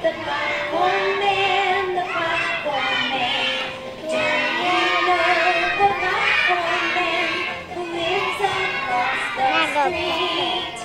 The popcorn man, the popcorn man. Do you know the popcorn man who lives across the street?